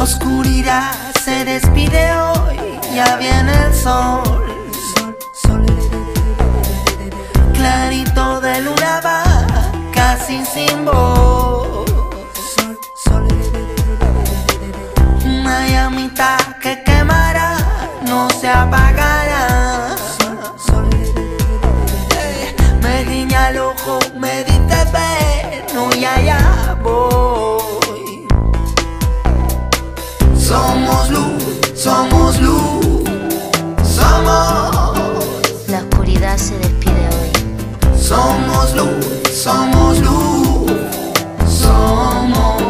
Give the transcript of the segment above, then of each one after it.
Oscuridad se despide hoy, ya viene el sol. Clarito de luna va, casi sin voz. Una llamita que quemará, no se apagará. Me guiña el ojo, me dice ven, no, ya voy. Somos luz, somos luz, somos. La oscuridad se despide hoy. Somos luz, somos luz, somos.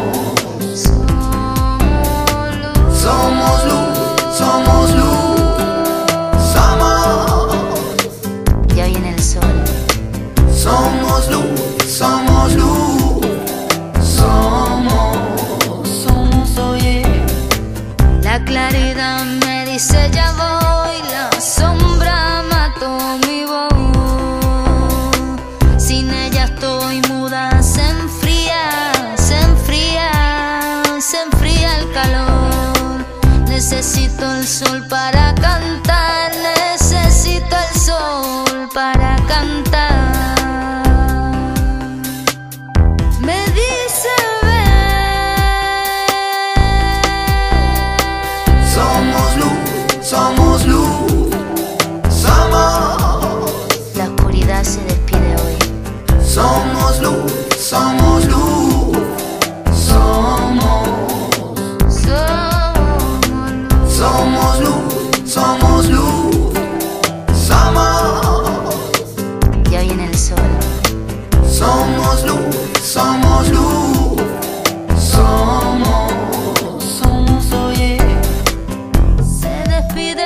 Somos luz, somos luz, somos. Ya viene el sol. Somos luz, somos luz, somos. Somos, oye. La claridad me dice ya voy, la sombra mató mi voz. Sin ella estoy muda, se enfría, se enfría, se enfría el calor. Necesito el sol para cantar, necesito el sol para cantar. Me dice Somos luz, somos luz, somos. la oscuridad se despide hoy. Somos luz, somos luz, somos. Somos luz, somos luz, somos. Ya viene el sol. Somos luz, somos luz, somos. Somos, oye. Se despide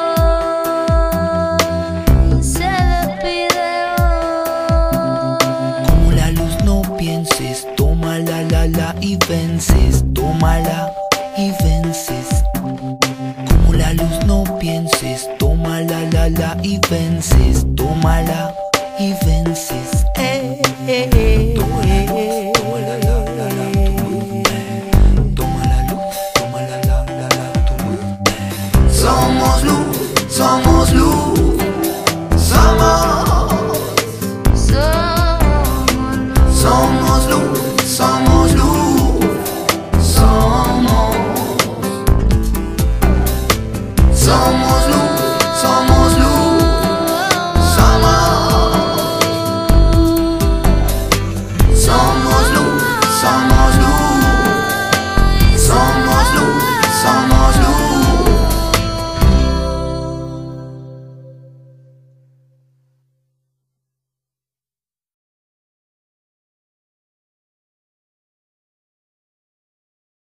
hoy, se despide hoy. Como la luz no pienses, tómala la y vences, tómala y vences. Como la luz no pienses, tómala la y vences, tómala y vences.